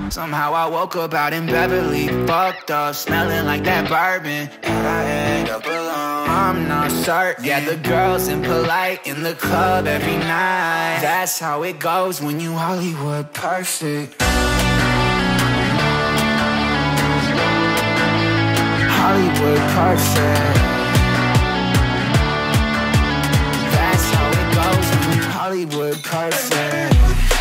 Somehow I woke up out in Beverly, fucked up, smelling like that bourbon. And I end up alone, I'm not certain. Yeah, the girls impolite in the club every night. That's how it goes when you Hollywood perfect. Hollywood perfect. That's how it goes when you Hollywood perfect.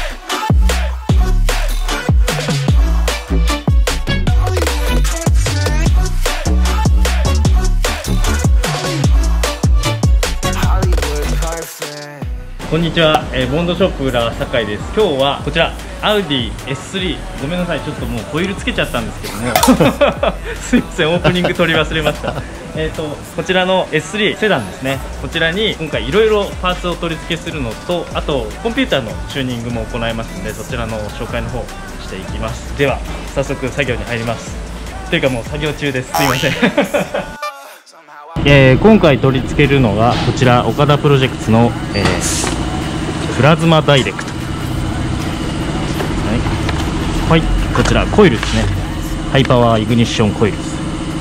こんにちは、ボンドショップ裏酒井です。今日はこちらアウディ S3、 ごめんなさい、ちょっともうホイールつけちゃったんですけどもすいません、オープニング撮り忘れましたこちらの S3 セダンですね。こちらに今回いろいろパーツを取り付けするのと、あとコンピューターのチューニングも行いますので、そちらの紹介の方していきます。では早速作業に入ります。というかもう作業中です、すいません今回取り付けるのがこちら岡田プロジェクツの、プラズマダイレクト、はい、こちらコイルですね。ハイパワーイグニッションコイルです。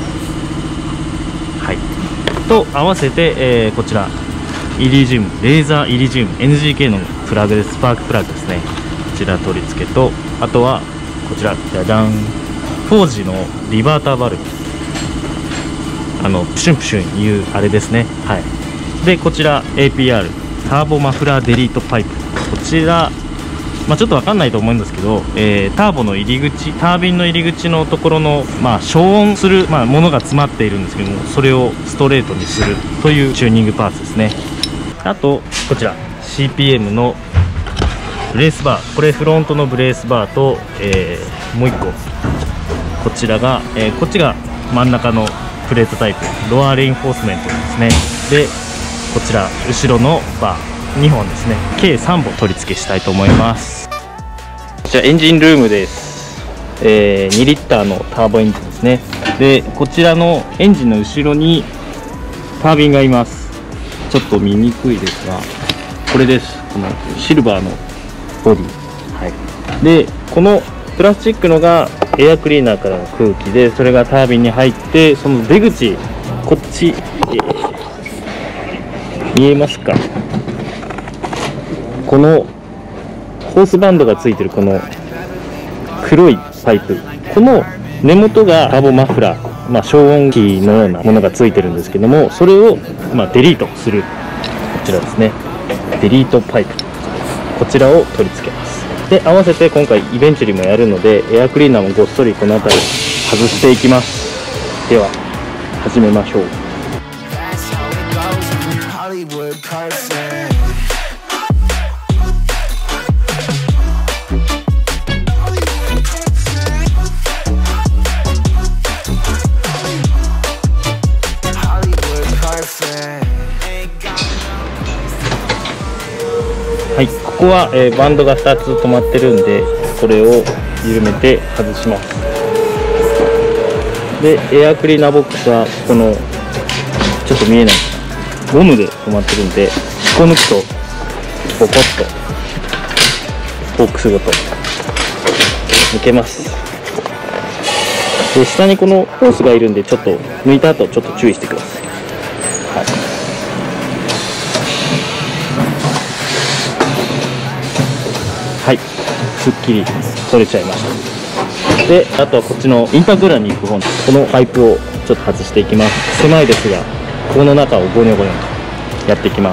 はい、と合わせて、こちらイリジウム、レーザーイリジウム NGK のプラグで、スパークプラグですね。こちら取り付けと、あとはこちらじゃじゃん、フォージのリバーターバルブ、プシュンプシュンいうあれですね。はい、でこちら APR ターボマフラーデリートパイプ、こちら、ちょっと分かんないと思うんですけど、ターボの入り口、タービンの入り口のところの、消音する、ものが詰まっているんですけども、それをストレートにするというチューニングパーツですね。あとこちら CPM のブレースバー、これフロントのブレースバーと、もう1個こちらが、こっちが真ん中のプレートタイプ、ロアレインフォースメントですね。でこちら後ろのバー2本ですね。計3本取り付けしたいと思います。こちらエンジンルームです。2リッターのターボエンジンですね。でこちらのエンジンの後ろにタービンがいます。ちょっと見にくいですが、これです。このシルバーのボディ、はい、でこのプラスチックのがエアクリーナーからの空気で、それがタービンに入って、その出口こっち、見えますか、このホースバンドがついてるこの黒いパイプ、この根元がターボマフラー、消音器のようなものがついてるんですけども、それをデリートする、こちらですね、デリートパイプ、こちらを取り付けます。で合わせて今回イベンチュリーもやるので、エアクリーナーもごっそりこの辺り外していきます。では始めましょう。はい、ここは、バンドが2つ止まってるんで、これを緩めて外します。でエアクリーナーボックスはこのちょっと見えないゴムで止まってるんで、引っこ抜くとボコッとボックスごと抜けます。で下にこのホースがいるんで、ちょっと抜いた後ちょっと注意してください。はい、はい、すっきり取れちゃいました。であとはこっちのインタークーラーに行く方のこのパイプをちょっと外していきます。狭いですが、この中をゴニョゴニョとやっていきます。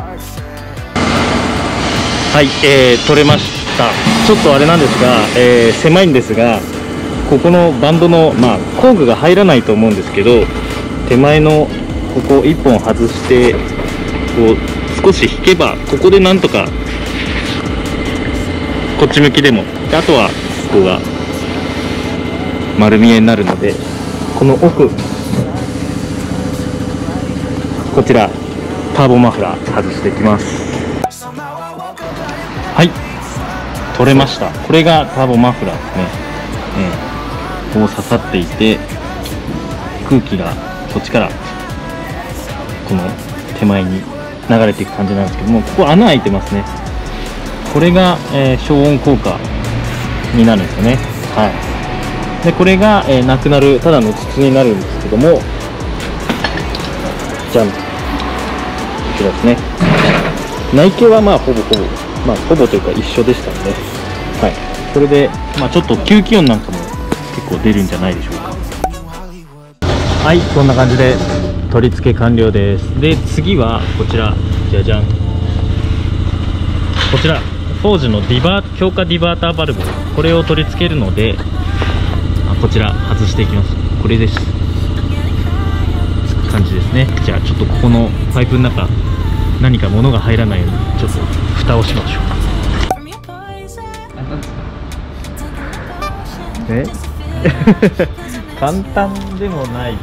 はい、取れました。ちょっとあれなんですが、狭いんですが、ここのバンドの、工具が入らないと思うんですけど、手前のここ1本外してこう少し引けば、ここでなんとかこっち向きでも、あとはここが丸見えになるので、この奥こちらターボマフラー外していきます。はい、取れました。これがターボマフラーですね。こう刺さっていて、空気がこっちからこの手前に流れていく感じなんですけども、ここ穴開いてますね。これが消音効果になるんですよね。 はい。でこれが、なくなるただの筒になるんですけども、じゃん、こちらですね。内径はまあほぼというか一緒でしたので、はい、これで、まあ、ちょっと吸気音なんかも結構出るんじゃないでしょうか。はい、こんな感じで取り付け完了です。で次はこちら、じゃじゃん、こちらフォージの強化ディバーターバルブ、これを取り付けるので、こちら外していきます。これです。つく感じですね。じゃあちょっとここのパイプの中、何か物が入らないようにちょっと蓋をしましょう。簡単でもないです。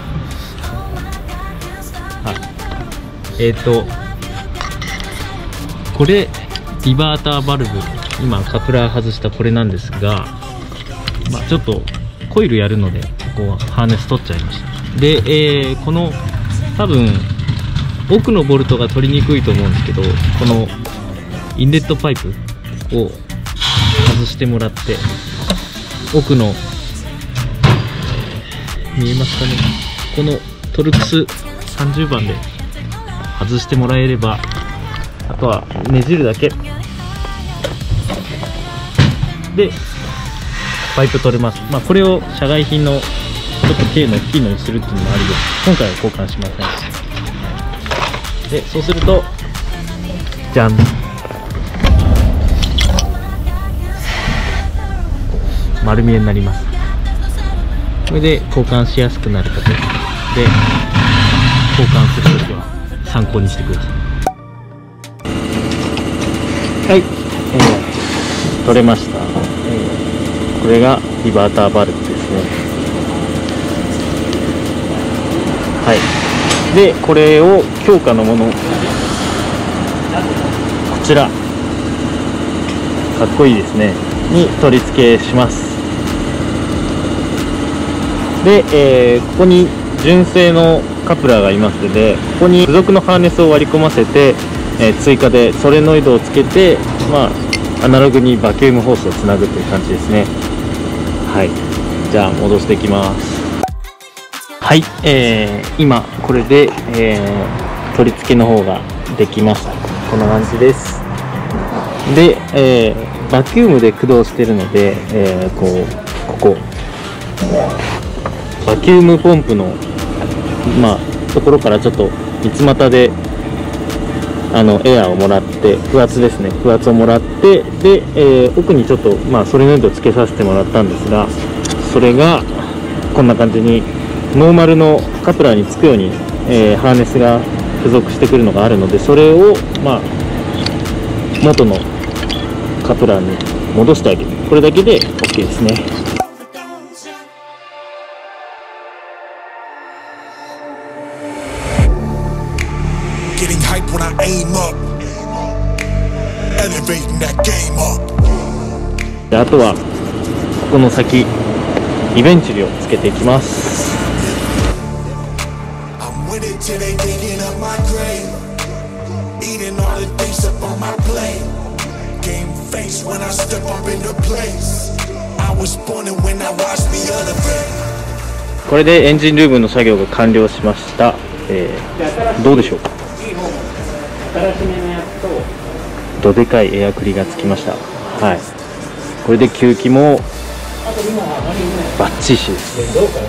これディバーターバルブ、今カプラー外したこれなんですが、まあ、ちょっとコイルやるのでここはハーネス取っちゃいました。で、この多分奥のボルトが取りにくいと思うんですけど、このインレットパイプを外してもらって、奥の見えますかね、このトルクス30番で外してもらえれば、あとはねじるだけでパイプ取れます。まあ、これを社外品のちょっと軽の大きいのにするっていうのもありです。今回は交換しません。でそうするとじゃん、丸見えになります。これで交換しやすくなるかと。で交換するときは参考にしてください。はい、取れました。これがリバーターバルブですね。はい。でこれを強化のもの、こちらかっこいいですねに取り付けします。で、ここに純正のカプラーがありますので、ここに付属のハーネスを割り込ませて、追加でソレノイドをつけて、まあ、アナログにバキュームホースをつなぐという感じですね。はい、じゃあ戻していきます。はい、今これで、取り付けの方ができました。こんな感じです。で、バキュームで駆動しているので、ここバキュームポンプの、まあ、ところからちょっと三つ股でエアーをもらって、風圧ですね、風圧をもらって、で、奥にちょっと、まあ、ソレノイドをつけさせてもらったんですが、それがこんな感じにノーマルのカプラーにつくように、ハーネスが付属してくるのがあるので、それを、まあ、元のカプラーに戻してあげる、これだけで OK ですね。であとはここの先リベンチュリをつけていきます。これでエンジンルームの作業が完了しました。どうでしょうか。どでかいエアクリがつきました。はい、これで吸気もバッチシです。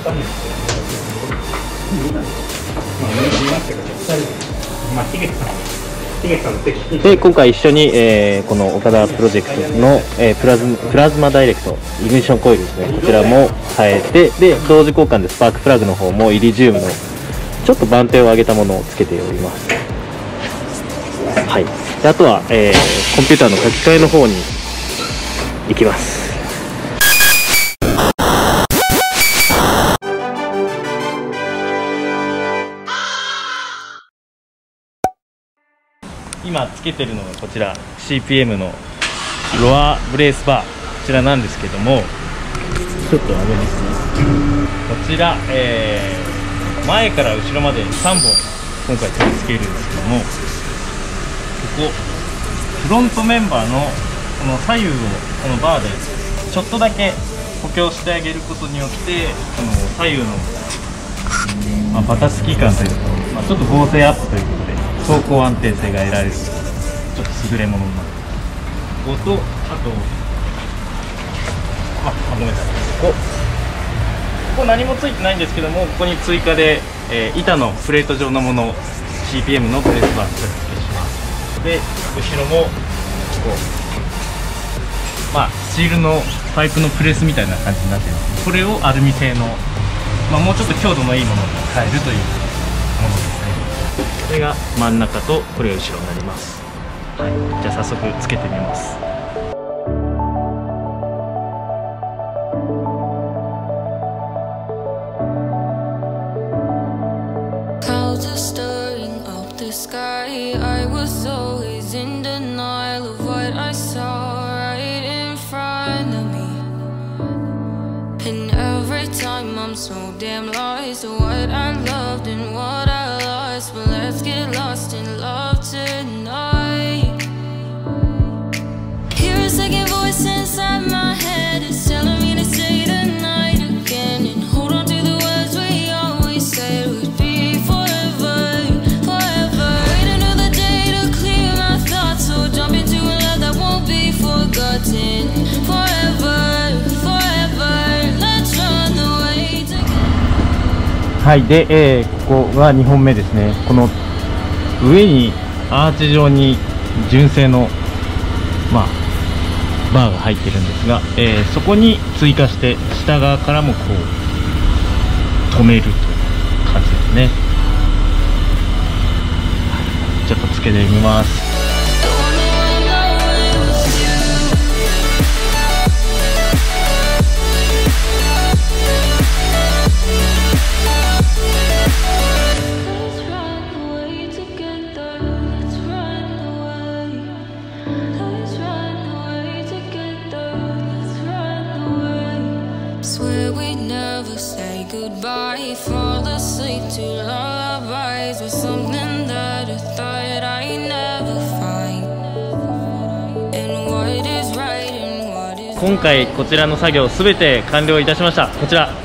で今回一緒に、この岡田プロジェクトの、プラズマダイレクトイグニッションコイルですね、こちらも変えて、で同時交換でスパークプラグの方もイリジウムのちょっと番手を上げたものをつけております。はい、であとは、コンピューターの書き換えの方に行きます。今つけてるのがこちら CPM のロアブレースバー、こちらなんですけども、ちょっと上げますね。こちら、前から後ろまで3本今回取り付けるんですけども、ここフロントメンバーのこの左右をこのバーでちょっとだけ補強してあげることによってこの左右の、バタつき感というか、ちょっと剛性アップということで走行安定性が得られるちょっと優れものになるここと、あとごめんなさい、ここ何もついてないんですけども、ここに追加で、板のプレート状のもの CPM のプレスバー取り付けします。で後ろもこうスチールのパイプのプレスみたいな感じになっています。これをアルミ製の、もうちょっと強度のいいものに変えるというものですね。これが真ん中とこれが後ろになります。はい、じゃあ早速つけてみます。 Sky, I was always in denial of what I saw right in front of me. And every time I'm so damn lost to what I loved and what I lost. But let's get lost in love tonight. Hear a second voice inside my head. It's telling me to stay the night again and hold on to the words we always said would be forever. はい、で、ここが2本目ですね。この上にアーチ状に純正の、バーが入ってるんですが、そこに追加して下側からもこう止めるという感じですね。ちょっとつけてみます。 Swear we'd never say goodbye. Fall asleep to lullabies with something that I thought I'd never find. And what is right and what is wrong. 今回こちらの作業すべて完了いたしました。こちら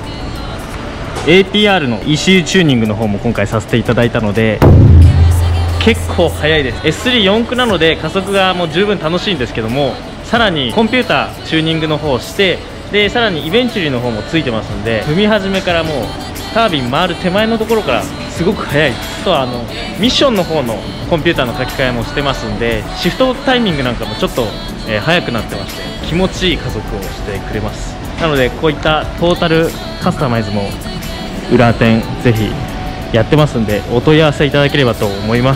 APR の ECU チューニングの方も今回させていただいたので結構速いです。 S34 駆なので加速がもう十分楽しいんですけども、さらにコンピューターチューニングの方をしてでさらにイベンチュリーの方もついてますので、踏み始めからもうタービン回る手前のところからすごく速い。あとはミッションの方のコンピューターの書き換えもしてますんで、シフトタイミングなんかもちょっと、速くなってまして気持ちいい加速をしてくれます。なのでこういったトータルカスタマイズも裏店ぜひやってますんでお問い合わせいただければと思います。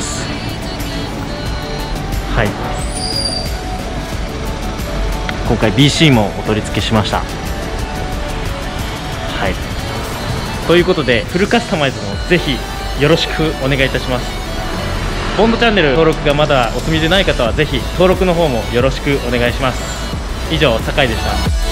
はい、今回 BC もお取り付けしました。はい、ということでフルカスタマイズもぜひよろしくお願いいたします。ボンドチャンネル登録がまだお済みでない方はぜひ登録の方もよろしくお願いします。以上、酒井でした。